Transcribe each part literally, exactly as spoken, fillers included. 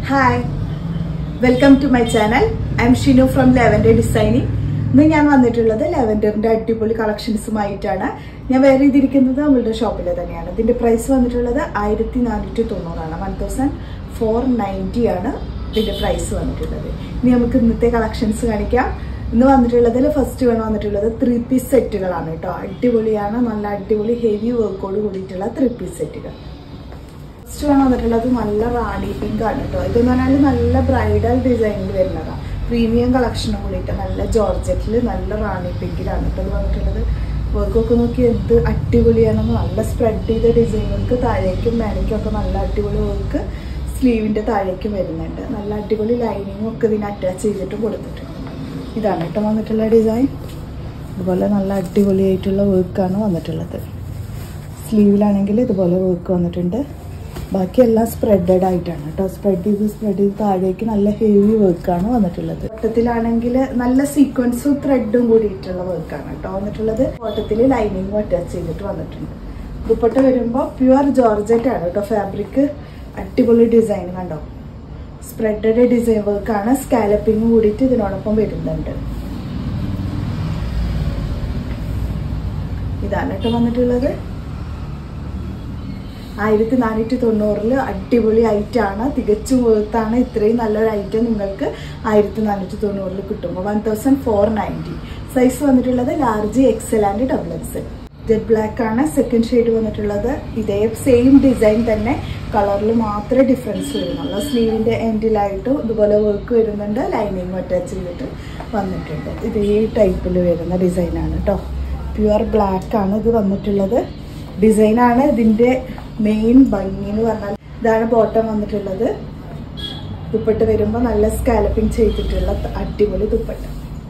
Hi, welcome to my channel. I am Shinu from Lavender Designing. Now I am going to Lavender collections. I am going to the shop. The price is one thousand four hundred ninety. The price is Now we will see collections. Now first one three piece set. Heavy work three piece set. First one is a rani pink. This is a bridal design. Premium collection. It's Georgette. It's rani pink. Work is spread the design. Work sleeve in the lining attached to this design. Work sleeve work ബാക്കി എല്ലാം spreaded ആയിട്ടാണ് ട്ടോ spread ചെയ്ത് spread ചെയ്ത് താഴേക്ക് നല്ല heavy work ആണ് വന്നിട്ടുള്ളത്. ബോട്ടത്തിലാണെങ്കിൽ നല്ല സീക്വൻസും ത്രെഡും കൂടിയിട്ടുള്ള വർക്ക് ആണ് ട്ടോ വന്നിട്ടുള്ളത്. ബോട്ടത്തിൽ ലൈനിങ് അറ്റാച്ച് ചെയ്തിട്ട് വന്നിട്ടുണ്ട്. ദുപ്പട്ട വരുമ്പോൾ പ്യുവർ ജോർജറ്റ് ആണ് ട്ടോ ഫാബ്രിക്. അടിപൊളി ഡിസൈൻ കണ്ടോ. സ്പ്രെഡഡ് ഡിസൈൻ വർക്ക് ആണ്. സ്കാലപ്പിംഗ് കൂടിയിട്ട് ഇതിനോടൊപ്പം വരുന്നുണ്ട്. ഇതാണ് ട്ടോ വന്നിട്ടുള്ളത്. ആയിരത്തി നാനൂറ്റി തൊണ്ണൂറിൽ അടിപൊളി ഐറ്റാണ്. തികച്ചും വേർത്താണ്. ഇത്രയും നല്ലൊരു ഐറ്റം നിങ്ങൾക്ക് ആയിരത്തി നാനൂറ്റി തൊണ്ണൂറിൽ കിട്ടുമ്പോൾ one thousand four ninety. Size വന്നിട്ടുള്ളത് large XL and double XL. Jet black ആണ് സെക്കൻഡ് ഷെയ്ഡ് വന്നിട്ടുള്ളത്. ഇതേ സെയിം ഡിസൈൻ തന്നെ കളറിൽ മാത്രമേ ഡിഫറൻസ് വരുന്നുള്ളൂ. സ്ലീവിന്റെ എൻഡിലായിട്ടും ഇതുപോലെ വർക്ക് വരുന്നുണ്ട്. ലൈനിങ് അറ്റാച്ച് ചെയ്തിട്ട് വന്നിട്ടുണ്ട്. ഇത് ഈ ടൈപ്പിൽ വരുന്ന ഡിസൈനാണ് കേട്ടോ. പ്യുവർ ബ്ലാക്ക് ആണ് ഇത് വന്നിട്ടുള്ളത്. ഡിസൈനാണ് ഇതിന്റെ മെയിൻ ഭംഗി എന്ന് പറഞ്ഞാൽ. ഇതാണ് ബോട്ടം വന്നിട്ടുള്ളത്. ദുപ്പട്ട വരുമ്പോൾ നല്ല സ്കാലപ്പിംഗ് ചെയ്തിട്ടുള്ള അടിപൊളി ദുപ്പട്ട.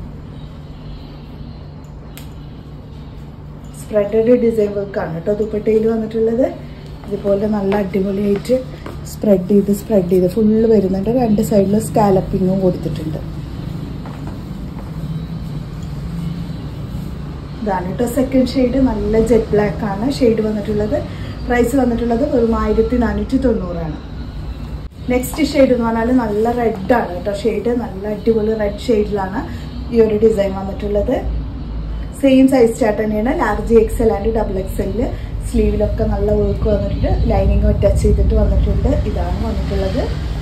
സ്പ്രെഡഡ് ഡിസൈൻ വർക്ക് ആണ് കേട്ടോ ദുപ്പട്ടയിൽ വന്നിട്ടുള്ളത്. ഇതുപോലെ നല്ല അടിപൊളിയായിട്ട് സ്പ്രെഡ് ചെയ്ത് സ്പ്രെഡ് ചെയ്ത് ഫുള്ള് വരുന്നുണ്ട്. രണ്ട് സൈഡിലും സ്കാലപ്പിങ്ങും കൊടുത്തിട്ടുണ്ട്. ഇതാണ് കേട്ടോ സെക്കൻഡ് ഷെയ്ഡ്. നല്ല ജെറ്റ് ബ്ലാക്ക് ആണ് ഷെയ്ഡ് വന്നിട്ടുള്ളത്. പ്രൈസ് വന്നിട്ടുള്ളത് വെറും ആയിരത്തി നാനൂറ്റി തൊണ്ണൂറാണ്. നെക്സ്റ്റ് ഷെയ്ഡ് എന്ന് പറഞ്ഞാൽ നല്ല റെഡ് ആണ് കേട്ടോ ഷെയ്ഡ്. നല്ല അടിപൊളി റെഡ് ഷെയ്ഡിലാണ് ഈ ഒരു ഡിസൈൻ വന്നിട്ടുള്ളത്. സെയിം സൈസ് ചാർട്ട് തന്നെയാണ്. ലാർജ് എക്സൽ ആൻഡ് ഡബിൾ എക്സലില് സ്ലീവിലൊക്കെ നല്ല വർക്ക് വന്നിട്ടുണ്ട്. ലൈനിങ് അറ്റാച്ച് ചെയ്തിട്ട് വന്നിട്ടുണ്ട്. ഇതാണ് വന്നിട്ടുള്ളത്.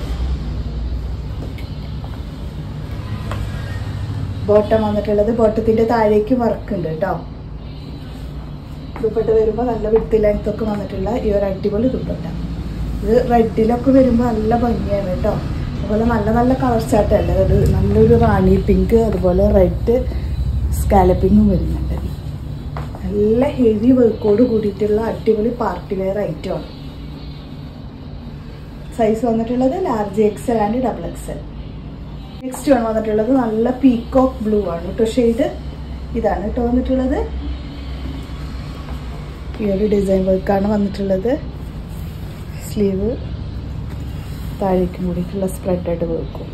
ബോട്ടം വന്നിട്ടുള്ളത്. ബോട്ടത്തിന്റെ താഴേക്ക് വർക്ക് ഉണ്ട് കേട്ടോ. ദുപ്പട്ട വരുമ്പോൾ നല്ല വിട്ട് ലെങ്ത് ഒക്കെ വന്നിട്ടുള്ള ഈ ഒരു അടിപൊളി ദുപ്പട്ട. ഇത് റെഡിലൊക്കെ വരുമ്പോൾ നല്ല ഭംഗിയാണ് കേട്ടോ. അതുപോലെ നല്ല നല്ല കളർ ചാർട്ടല്ല. അത് നല്ലൊരു റാണി പിങ്ക് അതുപോലെ റെഡ് സ്കാലപ്പിങ്ങും വരുന്നുണ്ട്. നല്ല ഹെവി വർക്കോട് കൂടിയിട്ടുള്ള അടിപൊളി പാർട്ടി വെയർ ഐറ്റമാണ്. സൈസ് വന്നിട്ടുള്ളത് large XL and double XL. Next ആണ് വന്നിട്ടുള്ളത് നല്ല പീകോക്ക് ബ്ലൂ ആണ് കേട്ടോ ഷെയ്ഡ്. ഇതാണ് കേട്ടോ വന്നിട്ടുള്ളത്. ഈ ഒരു ഡിസൈൻ വർക്കാണ് വന്നിട്ടുള്ളത്. സ്ലീവ് താഴേക്കും കൂടിയിട്ടുള്ള സ്പ്രെഡഡ് വർക്കും.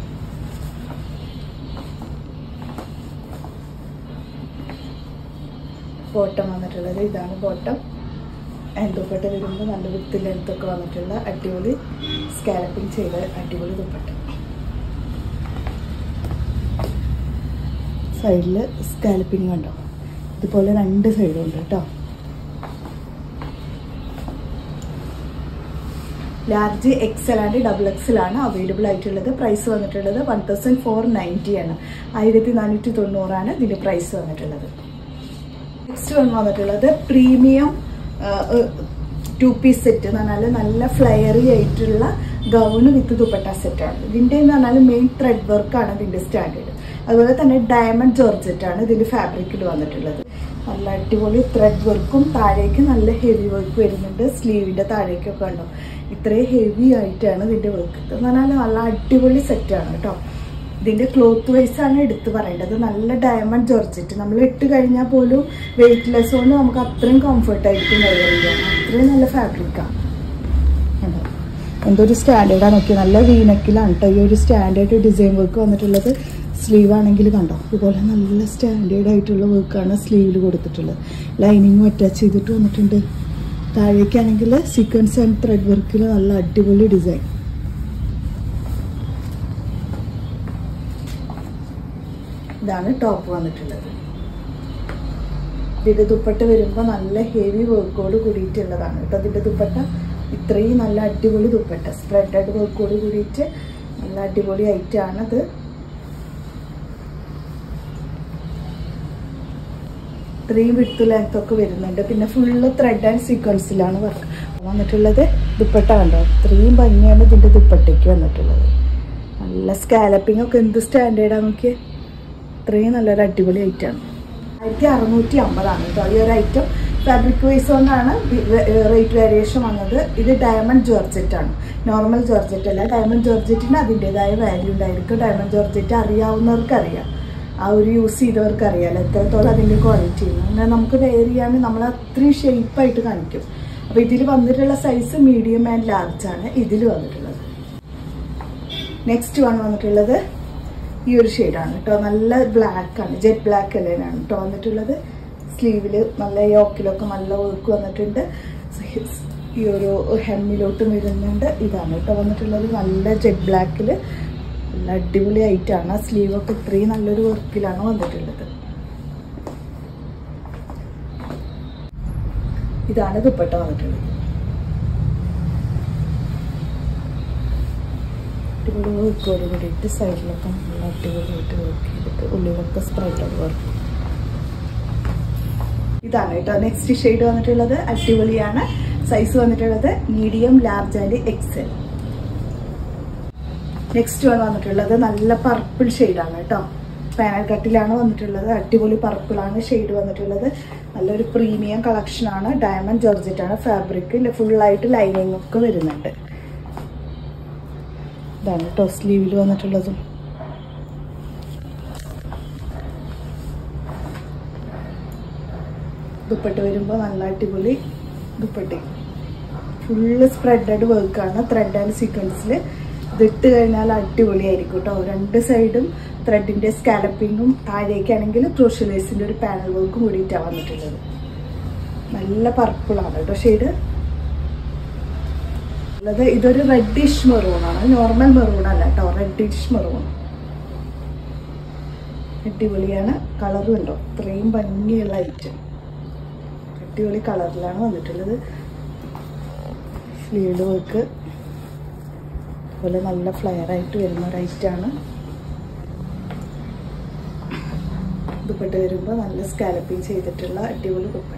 ബോട്ടം വന്നിട്ടുള്ളത്. ഇതാണ് ബോട്ടം. ദുപ്പട്ട വരുമ്പോൾ നല്ല വിത്ത് ലെങ്ത് ഒക്കെ വന്നിട്ടുള്ള അടിപൊളി സ്കാലപ്പിംഗ് ചെയ്ത അടിപൊളി ദുപ്പട്ട. സൈഡിൽ സ്കാലപ്പിംഗ് കണ്ടോ. ഇതുപോലെ രണ്ട് സൈഡും ഉണ്ട് കേട്ടോ. Large XL and double XL ആണ് അവൈലബിൾ ആയിട്ടുള്ളത്. പ്രൈസ് വന്നിട്ടുള്ളത് വൺ തൗസൻഡ് ഫോർ നയൻറ്റി ആണ്. ആയിരത്തി നാനൂറ്റി തൊണ്ണൂറാണ് ഇതിന്റെ പ്രൈസ് വന്നിട്ടുള്ളത്. നെക്സ്റ്റ് വൺ വന്നിട്ടുള്ളത് പ്രീമിയം ടു പീസ് സെറ്റ് എന്ന് പറഞ്ഞാൽ നല്ല ഫ്ലയറി ആയിട്ടുള്ള ഗൗണ് വിത്ത് ദുപ്പട്ട സെറ്റാണ്. ഇതിന്റെ എന്ന് പറഞ്ഞാൽ മെയിൻ ത്രെഡ് വർക്കാണ് ഇതിന്റെ സ്റ്റാൻഡേർഡ്. അതുപോലെ തന്നെ ഡയമണ്ട് ജോർജറ്റ് ആണ് ഇതിന്റെ ഫാബ്രിക്കിൽ വന്നിട്ടുള്ളത്. നല്ല അടിപൊളി ത്രെഡ് വർക്കും താഴേക്ക് നല്ല ഹെവി വർക്ക് വരുന്നുണ്ട്. സ്ലീവിന്റെ താഴേക്കൊക്കെ ഉണ്ടോ. ഇത്രയും ഹെവി ആയിട്ടാണ് ഇതിന്റെ വർക്ക്. എന്ന് പറഞ്ഞാൽ നല്ല അടിപൊളി സെറ്റാണ് കേട്ടോ. ഇതിന്റെ ക്ലോത്ത് വൈസ് ആണ് എടുത്ത് പറയേണ്ടത്. നല്ല ഡയമണ്ട് ജോർജറ്റ് നമ്മൾ ഇട്ട് കഴിഞ്ഞാൽ പോലും വെയിറ്റ്ലെസ് കൊണ്ട് നമുക്ക് അത്രയും കംഫർട്ട് ആയിരിക്കും കൈകാര്യം. അത്രയും നല്ല ഫാബ്രിക്കാണ്. എന്തൊരു സ്റ്റാൻഡേർഡാണ് നോക്കി. നല്ല വീനക്കിലാണ് കേട്ടോ ഈ ഒരു സ്റ്റാൻഡേർഡ് ഡിസൈൻ വർക്ക് വന്നിട്ടുള്ളത്. സ്ലീവ് ആണെങ്കിൽ കണ്ടോ ഇതുപോലെ നല്ല സ്റ്റാൻഡേർഡ് ആയിട്ടുള്ള വർക്കാണ് സ്ലീവിൽ കൊടുത്തിട്ടുള്ളത്. ലൈനിങ്ങും അറ്റാച്ച് ചെയ്തിട്ട് വന്നിട്ടുണ്ട്. താഴേക്കാണെങ്കിൽ സീക്വൻസ് ആൻഡ് ത്രെഡ് വർക്കിൽ നല്ല അടിപൊളി ഡിസൈൻ. ഇതാണ് ടോപ്പ് വന്നിട്ടുള്ളത്. ഇതിന്റെ ദുപ്പട്ട വരുമ്പോൾ നല്ല ഹെവി വർക്കോട് കൂടിയിട്ടുള്ളതാണ് കേട്ടോ. ഇതിന്റെ ദുപ്പട്ട ഇത്രയും നല്ല അടിപൊളി ദുപ്പട്ട, സ്പ്രെഡഡ് വർക്കോട് കൂടിയിട്ട് നല്ല അടിപൊളി ആയിട്ടാണത്. ഇത്രയും വിട്ട് ലെങ്ത് ഒക്കെ വരുന്നുണ്ട്. പിന്നെ ഫുള്ള് ത്രെഡ് ആൻഡ് സീക്വൻസിലാണ് വർക്ക് വന്നിട്ടുള്ളത്. ദുപ്പട്ട കണ്ടോ, ഇത്രയും ഭംഗിയാണ് ഇതിന്റെ ദുപ്പട്ടയ്ക്ക് വന്നിട്ടുള്ളത്. നല്ല സ്കാലപ്പിംഗ് ഒക്കെ എന്ത് സ്റ്റാൻഡേർഡാണ് നോക്കിയേ. ഇത്രയും നല്ലൊരു അടിപൊളി ഐറ്റമാണ്. ആയിരത്തി അറുന്നൂറ്റി അമ്പതാണ് കേട്ടോ ഈ ഒരു ഐറ്റം. ഫാബ്രിക് വൈസ് കൊണ്ടാണ് റേറ്റ് വേരിയേഷൻ വന്നത്. ഇത് ഡയമണ്ട് ജോർജറ്റ് ആണ്, നോർമൽ ജോർജറ്റ് അല്ല. ഡയമണ്ട് ജോർജറ്റിന് അതിൻ്റെതായ വാല്യൂ ഉണ്ടായിരിക്കും. ഡയമണ്ട് ജോർജറ്റ് അറിയാവുന്നവർക്ക് അറിയാം, ആ ഒരു യൂസ് ചെയ്തവർക്ക് അറിയാമല്ലോ എത്രത്തോളം അതിൻ്റെ ക്വാളിറ്റി ആണ്. എന്നാൽ നമുക്ക് വെയർ ചെയ്യാൻ നമ്മൾ അത്രയും ഷേപ്പായിട്ട് കാണിക്കും. അപ്പോൾ ഇതിൽ വന്നിട്ടുള്ള സൈസ് മീഡിയം ആൻഡ് ലാർജ് ആണ് ഇതിൽ വന്നിട്ടുള്ളത്. നെക്സ്റ്റ് വൺ വന്നിട്ടുള്ളത് ഈ ഒരു ഷെയ്ഡാണ് കേട്ടോ. നല്ല ബ്ലാക്ക് ആണ്, ജെറ്റ് ബ്ലാക്ക് കളറാണ് കേട്ടോ വന്നിട്ടുള്ളത്. സ്ലീവിൽ നല്ല യോക്കിലൊക്കെ നല്ല വർക്ക് വന്നിട്ടുണ്ട്. ഈ ഒരു ഹെമ്മിലോട്ടും വരുന്നുണ്ട്. ഇതാണ് കേട്ടോ വന്നിട്ടുള്ളത്. നല്ല ജെറ്റ് ബ്ലാക്കിൽ നല്ല അടിപൊളി ആയിട്ടാണ്. സ്ലീവൊക്കെ ഇത്രയും നല്ലൊരു വർക്കിലാണ് വന്നിട്ടുള്ളത്. ഇതാണ് ദുപ്പട്ട വന്നിട്ടുള്ളത്. അടിപൊളി വർക്കോട് കൂടിയിട്ട് സൈഡിലൊക്കെ നല്ല അടിപൊളിയായിട്ട് വർക്ക് ചെയ്തിട്ട് ഉള്ളിലൊക്കെ സ്പ്രെഡ് വർക്ക്. ഇതാണ് കേട്ടോ നെക്സ്റ്റ് ഷെയ്ഡ് വന്നിട്ടുള്ളത്. അടിപൊളിയാണ്. സൈസ് വന്നിട്ടുള്ളത് medium, large and XL. Next one വന്നിട്ടുള്ളത് നല്ല പർപ്പിൾ ഷെയ്ഡാണ് കേട്ടോ. പാനൽ കട്ടിലാണ് വന്നിട്ടുള്ളത്. അടിപൊളി പർപ്പിളാണ് ഷെയ്ഡ് വന്നിട്ടുള്ളത്. നല്ലൊരു പ്രീമിയം കളക്ഷനാണ്. ഡയമണ്ട് ജോർജറ്റ് ആണ് ഫാബ്രിക്. ഫുള്ളായിട്ട് ലൈനിങ് ഒക്കെ വരുന്നുണ്ട്. ഇതാണ് കേട്ടോ സ്ലീവിൽ വന്നിട്ടുള്ളതും. ദുപ്പട്ട വരുമ്പോൾ നല്ല അടിപൊളി ദുപ്പട്ട. ഫുള്ള് സ്പ്രെഡഡ് വർക്കാണ്, ത്രെഡ് ആൻഡ് സീക്വൻസിൽ. ഇതിട്ട് കഴിഞ്ഞാൽ അടിപൊളിയായിരിക്കും കേട്ടോ. രണ്ട് സൈഡും ത്രെഡിന്റെ സ്കാലപ്പിങ്ങും, താഴേക്കാണെങ്കിൽ ക്രോഷ്യലേസിന്റെ ഒരു പാനൽ വർക്കും കൂടിയിട്ടാണ് വന്നിട്ടുള്ളത്. നല്ല പർപ്പിളാണ് കേട്ടോ ഷെയ്ഡ് ഉള്ളത്. ഇതൊരു റെഡിഷ് മെറൂൺ ആണ്, നോർമൽ മെറൂൺ അല്ല കേട്ടോ, റെഡിഷ് മെറൂൺ. അടിപൊളിയാണ്. കളറും ഉണ്ടോ ഇത്രയും ഭംഗിയുള്ള ഐറ്റം. അടിപൊളി കളറിലാണ് വന്നിട്ടുള്ളത്. സ്ലീവ് വർക്ക് അതുപോലെ നല്ല ഫ്ലെയർ ആയിട്ട് വരുന്ന ഒരു ഐറ്റാണ്. ദുപ്പട്ട വരുമ്പോൾ നല്ല സ്കാലപ്പിങ് ചെയ്തിട്ടുള്ള അടിപൊളി ദുപ്പട്ട.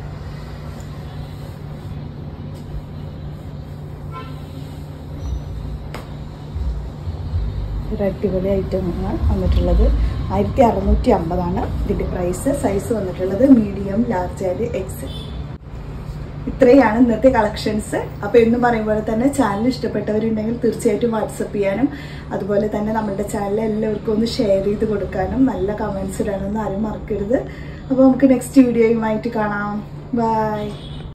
ഒരു അടിപൊളി ഐറ്റമാണ് വന്നിട്ടുള്ളത്. ആയിരത്തി അറുന്നൂറ്റി അമ്പതാണ് ഇതിന്റെ പ്രൈസ്. സൈസ് വന്നിട്ടുള്ളത് മീഡിയം, ലാർജ് ആൻഡ് എക്സൽ. ഇത്രയാണ് ഇന്നത്തെ കളക്ഷൻസ്. അപ്പൊ എന്ന് പറയുമ്പോൾ തന്നെ ചാനൽ ഇഷ്ടപ്പെട്ടവരുണ്ടെങ്കിൽ തീർച്ചയായിട്ടും വാട്സപ്പ് ചെയ്യാനും അതുപോലെ തന്നെ നമ്മുടെ ചാനൽ എല്ലാവർക്കും ഒന്ന് ഷെയർ ചെയ്ത് കൊടുക്കാനും നല്ല കമന്റ്സ് ഇടാനൊന്നും ആരും മറക്കരുത്. അപ്പൊ നമുക്ക് നെക്സ്റ്റ് വീഡിയോയുമായിട്ട് കാണാം. ബൈ.